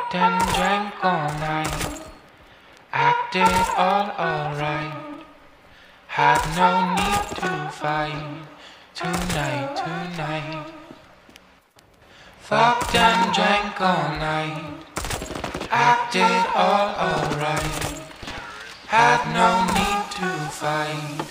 Fucked and drank all night, acted all alright, had no need to fight tonight. Fucked and drank all night, acted all alright, had no need to fight